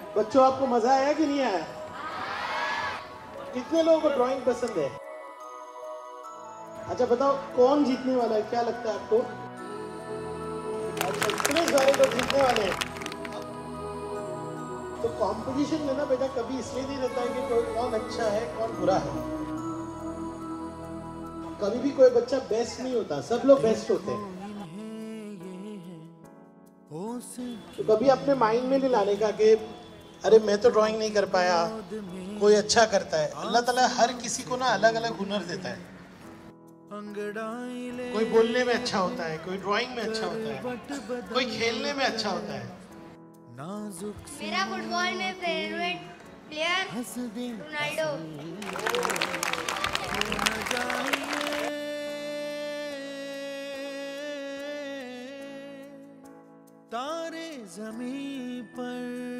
बच्चों आपको मजा आया कि नहीं आया? कितने लोगों को ड्राइंग पसंद है? अच्छा बताओ कौन जीतने वाला है, क्या लगता है आपको? अच्छा इतने सारे लोग जीतने वाले हैं। तो कंपटीशन में ना बेटा कभी इसलिए नहीं रहता है कि कोई कौन अच्छा है कौन बुरा है। कभी भी कोई बच्चा बेस्ट नहीं होता, सब लोग बेस्ट होते हैं। तो कभी अपने माइंड में नहीं लाने का कि अरे मैं तो ड्राइंग नहीं कर पाया, कोई अच्छा करता है। अल्लाह ताला हर किसी को ना अलग अलग हुनर देता है। कोई बोलने में अच्छा होता है, कोई ड्राइंग में अच्छा होता है, कोई खेलने में अच्छा होता है। मेरा फुटबॉल में फेवरेट प्लेयर रोनाल्डो। तारे ज़मीं पर